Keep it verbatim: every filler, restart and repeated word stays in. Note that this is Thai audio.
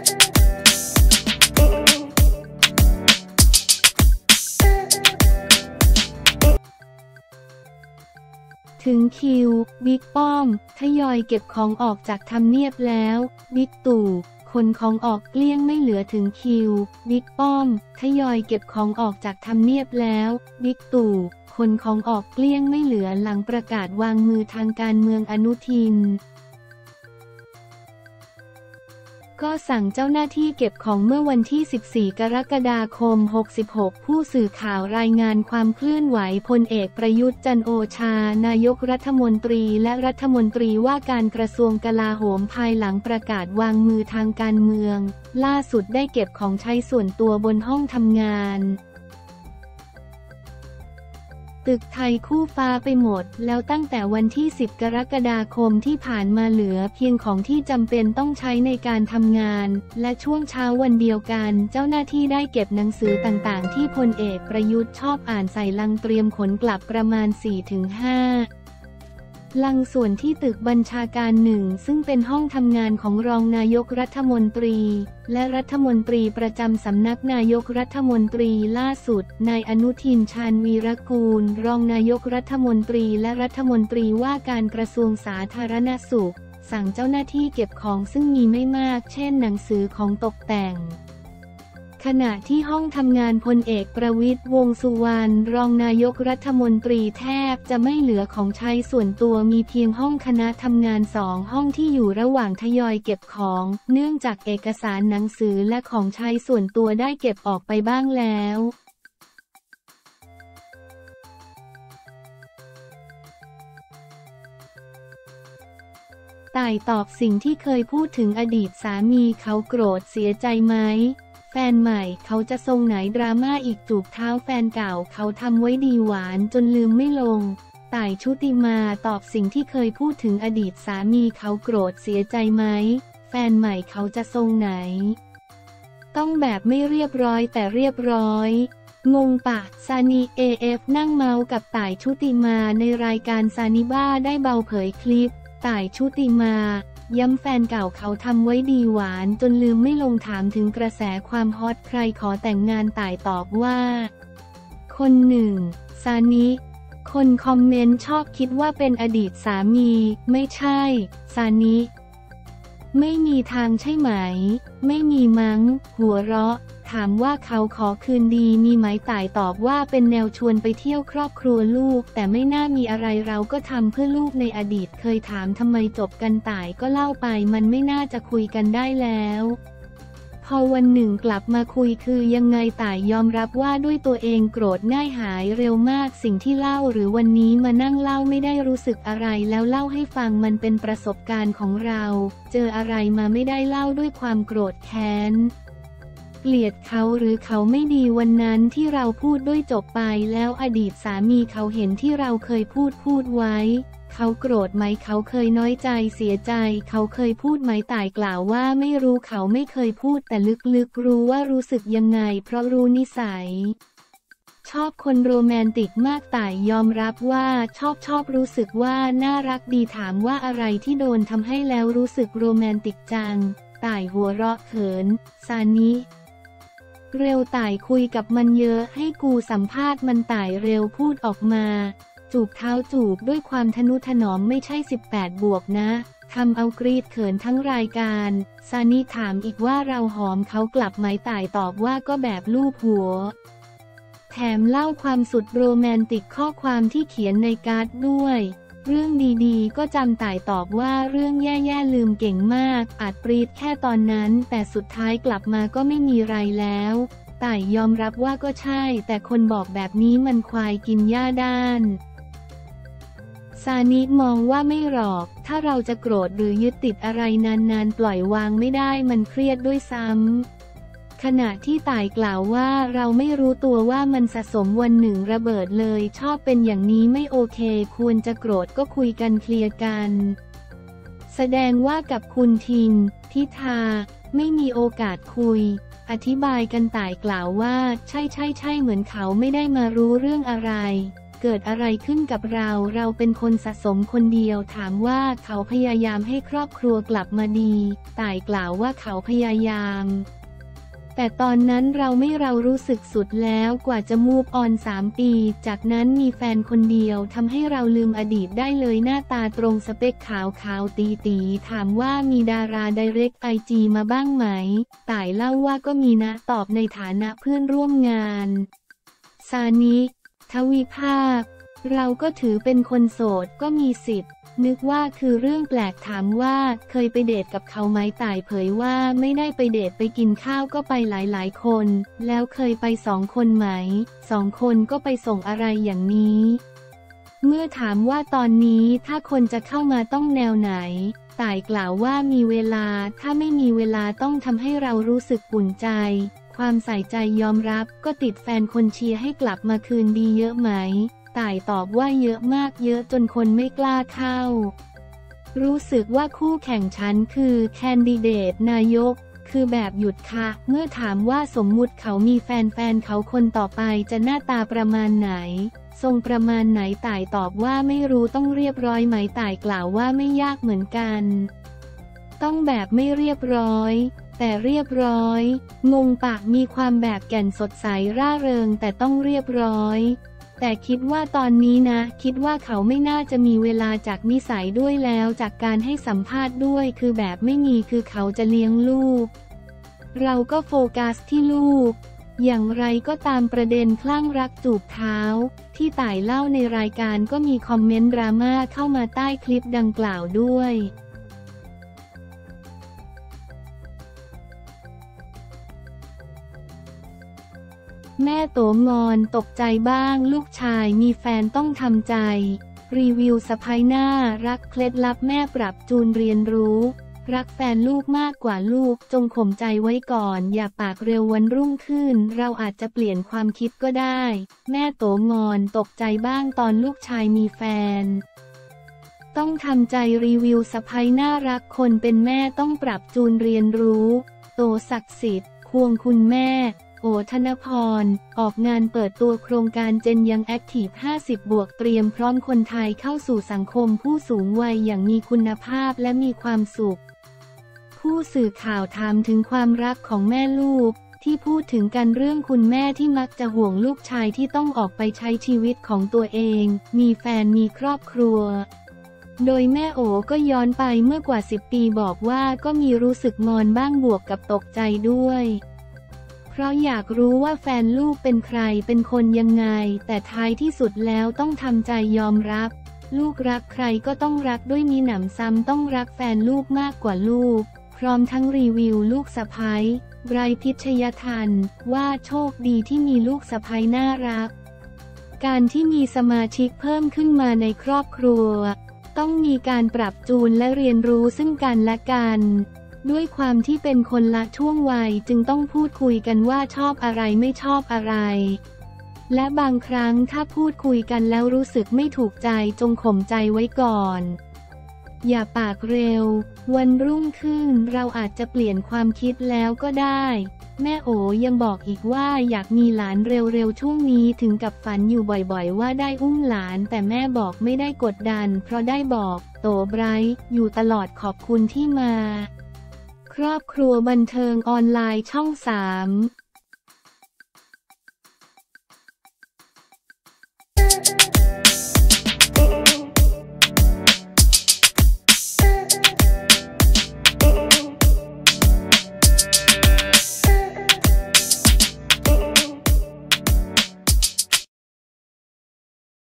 ถึงคิวบิ๊กป้อมทยอยเก็บของออกจากทำเนียบแล้วบิ๊กตู่ขนของออกเกลี้ยงไม่เหลือถึงคิวบิ๊กป้อมทยอยเก็บของออกจากทำเนียบแล้วบิ๊กตู่ขนของออกเกลี้ยงไม่เหลือหลังประกาศวางมือทางการเมืองอนุทินก็สั่งเจ้าหน้าที่เก็บของเมื่อวันที่สิบสี่กรกฎาคมหกสิบหกผู้สื่อข่าวรายงานความเคลื่อนไหวพลเอกประยุทธ์จันทร์โอชานายกรัฐมนตรีและรัฐมนตรีว่าการกระทรวงกลาโหมภายหลังประกาศวางมือทางการเมืองล่าสุดได้เก็บของใช้ส่วนตัวบนห้องทำงานตึกไทยคู่ฟ้าไปหมดแล้วตั้งแต่วันที่สิบกรกฎาคมที่ผ่านมาเหลือเพียงของที่จำเป็นต้องใช้ในการทำงานและช่วงเช้าวันเดียวกันเจ้าหน้าที่ได้เก็บหนังสือต่างๆที่พลเอกประยุทธ์ชอบอ่านใส่ลังเตรียมขนกลับประมาณ สี่ถึงห้า ลังส่วนที่ตึกบัญชาการหนึ่งซึ่งเป็นห้องทำงานของรองนายกรัฐมนตรีและรัฐมนตรีประจำสำนักนายกรัฐมนตรีล่าสุดนายอนุทินชาญวีรกูลรองนายกรัฐมนตรีและรัฐมนตรีว่าการกระทรวงสาธารณสุขสั่งเจ้าหน้าที่เก็บของซึ่งมีไม่มากเช่นหนังสือของตกแต่งขณะที่ห้องทำงานพลเอกประวิตรวงษ์สุวรรณรองนายกรัฐมนตรีแทบจะไม่เหลือของใช้ส่วนตัวมีเพียงห้องคณะทำงานสองห้องที่อยู่ระหว่างทยอยเก็บของเนื่องจากเอกสารหนังสือและของใช้ส่วนตัวได้เก็บออกไปบ้างแล้วต่ายตอบสิ่งที่เคยพูดถึงอดีตสามีเขาโกรธเสียใจไหมแฟนใหม่เขาจะทรงไหนดราม่าอีกจูบเท้าแฟนเก่าเขาทำไว้ดีหวานจนลืมไม่ลงต่ายชุติมาตอบสิ่งที่เคยพูดถึงอดีตสามีเขาโกรธเสียใจไหมแฟนใหม่เขาจะทรงไหนต้องแบบไม่เรียบร้อยแต่เรียบร้อยงงปะซานีเอฟนั่งเมากับต่ายชุติมาในรายการซานิบ้าได้เบาเผยคลิปต่ายชุติมาย้ำแฟนเก่าเขาทำไว้ดีหวานจนลืมไม่ลงถามถึงกระแสความฮอตใครขอแต่งงานต่ายตอบว่าคนหนึ่งซานิคนคอมเมนต์ชอบคิดว่าเป็นอดีตสามีไม่ใช่ซานิไม่มีทางใช่ไหมไม่มีมั้งหัวเราะถามว่าเขาขอคืนดีมีไหมต่ายตอบว่าเป็นแนวชวนไปเที่ยวครอบครัวลูกแต่ไม่น่ามีอะไรเราก็ทำเพื่อลูกในอดีตเคยถามทำไมจบกันต่ายก็เล่าไปมันไม่น่าจะคุยกันได้แล้วพอวันหนึ่งกลับมาคุยคือยังไงต่ายยอมรับว่าด้วยตัวเองโกรธง่ายหายเร็วมากสิ่งที่เล่าหรือวันนี้มานั่งเล่าไม่ได้รู้สึกอะไรแล้วเล่าให้ฟังมันเป็นประสบการณ์ของเราเจออะไรมาไม่ได้เล่าด้วยความโกรธแค้นเกลียดเขาหรือเขาไม่ดีวันนั้นที่เราพูดด้วยจบไปแล้วอดีตสามีเขาเห็นที่เราเคยพูดพูดไว้เขาโกรธไหมเขาเคยน้อยใจเสียใจเขาเคยพูดไหมต่ายกล่าวว่าไม่รู้เขาไม่เคยพูดแต่ลึกๆรู้ว่ารู้สึกยังไงเพราะรู้นิสัยชอบคนโรแมนติกมากต่ายยอมรับว่าชอบชอบรู้สึกว่าน่ารักดีถามว่าอะไรที่โดนทำให้แล้วรู้สึกโรแมนติกจังต่ายหัวเราะเขินซานิเร็วต่ายคุยกับมันเยอะให้กูสัมภาษณ์มันต่ายเร็วพูดออกมาจูบเท้าจูบด้วยความทนุถนอมไม่ใช่สิบแปดบวกนะทำเอากรีดเขินทั้งรายการซานิถามอีกว่าเราหอมเขากลับไหมต่ายตอบว่าก็แบบลูบหัวแถมเล่าความสุดโรแมนติกข้อความที่เขียนในการ์ดด้วยเรื่องดีๆก็จำต่ายตอบว่าเรื่องแย่ๆลืมเก่งมากอาจปรีดแค่ตอนนั้นแต่สุดท้ายกลับมาก็ไม่มีไรแล้วต่ายยอมรับว่าก็ใช่แต่คนบอกแบบนี้มันควายกินหญ้าด้านซานิมองว่าไม่หรอกถ้าเราจะโกรธหรือยึดติดอะไรนานๆปล่อยวางไม่ได้มันเครียดด้วยซ้ำขณะที่ต่ายกล่าวว่าเราไม่รู้ตัวว่ามันสะสมวันหนึ่งระเบิดเลยชอบเป็นอย่างนี้ไม่โอเคควรจะโกรธก็คุยกันเคลียร์กันแสดงว่ากับคุณทิมพิธาไม่มีโอกาสคุยอธิบายกันต่ายกล่าวว่าใช่ใช่ใช่เหมือนเขาไม่ได้มารู้เรื่องอะไรเกิดอะไรขึ้นกับเราเราเป็นคนสะสมคนเดียวถามว่าเขาพยายามให้ครอบครัวกลับมาดีต่ายกล่าวว่าเขาพยายามแต่ตอนนั้นเราไม่เรารู้สึกสุดแล้วกว่าจะมูฟออนสามปีจากนั้นมีแฟนคนเดียวทำให้เราลืมอดีตได้เลยหน้าตาตรงสเปคขาวขาวตีตีถามว่ามีดาราไดเรกไอจีมาบ้างไหมต่ายเล่าว่าก็มีนะตอบในฐานะเพื่อนร่วมงานซานิทวีภาคเราก็ถือเป็นคนโสดก็มีสิทธิ์นึกว่าคือเรื่องแปลกถามว่าเคยไปเดทกับเขาไหมต่ายเผยว่าไม่ได้ไปเดทไปกินข้าวก็ไปหลายๆคนแล้วเคยไปสองคนไหมสองคนก็ไปส่งอะไรอย่างนี้เมื่อถามว่าตอนนี้ถ้าคนจะเข้ามาต้องแนวไหนต่ายกล่าวว่ามีเวลาถ้าไม่มีเวลาต้องทำให้เรารู้สึกอุ่นใจความใส่ใจยอมรับก็ติดแฟนคนเชียร์ให้กลับมาคืนดีเยอะไหมต่ายตอบว่าเยอะมากเยอะจนคนไม่กล้าเข้ารู้สึกว่าคู่แข่งฉันคือแคนดิเดตนายกคือแบบหยุดค่ะเมื่อถามว่าสมมุติเขามีแฟนแฟนเขาคนต่อไปจะหน้าตาประมาณไหนทรงประมาณไหนต่ายตอบว่าไม่รู้ต้องเรียบร้อยไหมต่ายกล่าวว่าไม่ยากเหมือนกันต้องแบบไม่เรียบร้อยแต่เรียบร้อยงงปากมีความแบบแก่นสดใสร่าเริงแต่ต้องเรียบร้อยแต่คิดว่าตอนนี้นะคิดว่าเขาไม่น่าจะมีเวลาจากนิสัยด้วยแล้วจากการให้สัมภาษณ์ด้วยคือแบบไม่มีคือเขาจะเลี้ยงลูกเราก็โฟกัสที่ลูกอย่างไรก็ตามประเด็นคลั่งรักจูบเท้าที่ต่ายเล่าในรายการก็มีคอมเมนต์ดราม่าเข้ามาใต้คลิปดังกล่าวด้วยแม่โตงอนตกใจบ้างลูกชายมีแฟนต้องทำใจรีวิวสะใภ้น่ารักเคล็ดลับแม่ปรับจูนเรียนรู้รักแฟนลูกมากกว่าลูกจงข่มใจไว้ก่อนอย่าปากเร็ววันรุ่งขึ้นเราอาจจะเปลี่ยนความคิดก็ได้แม่โตงอนตกใจบ้างตอนลูกชายมีแฟนต้องทำใจรีวิวสะใภ้น่ารักคนเป็นแม่ต้องปรับจูนเรียนรู้โตศักดิ์สิทธิ์ควงคุณแม่โอธนพรออกงานเปิดตัวโครงการเจนยังแอคทีฟห้าสิบบวกเตรียมพร้อมคนไทยเข้าสู่สังคมผู้สูงวัยอย่างมีคุณภาพและมีความสุขผู้สื่อข่าวถามถึงความรักของแม่ลูกที่พูดถึงกันเรื่องคุณแม่ที่มักจะห่วงลูกชายที่ต้องออกไปใช้ชีวิตของตัวเองมีแฟนมีครอบครัวโดยแม่โอก็ย้อนไปเมื่อกว่าสิบปีบอกว่าก็มีรู้สึกงอนบ้างบวกกับตกใจด้วยเพราะอยากรู้ว่าแฟนลูกเป็นใครเป็นคนยังไงแต่ท้ายที่สุดแล้วต้องทำใจยอมรับลูกรักใครก็ต้องรักด้วยมีหนำซ้ำต้องรักแฟนลูกมากกว่าลูกพร้อมทั้งรีวิวลูกสะใภ้ไบรท์พิชยทันว่าโชคดีที่มีลูกสะใภ้น่ารักการที่มีสมาชิกเพิ่มขึ้นมาในครอบครัวต้องมีการปรับจูนและเรียนรู้ซึ่งกันและกันด้วยความที่เป็นคนละช่วงวัยจึงต้องพูดคุยกันว่าชอบอะไรไม่ชอบอะไรและบางครั้งถ้าพูดคุยกันแล้วรู้สึกไม่ถูกใจจงข่มใจไว้ก่อนอย่าปากเร็ววันรุ่งขึ้นเราอาจจะเปลี่ยนความคิดแล้วก็ได้แม่โอยังบอกอีกว่าอยากมีหลานเร็วๆช่วงนี้ถึงกับฝันอยู่บ่อยๆว่าได้อุ้มหลานแต่แม่บอกไม่ได้กดดันเพราะได้บอกโตไบรท์อยู่ตลอดขอบคุณที่มาครอบครัวบันเทิงออนไลน์ช่องสาม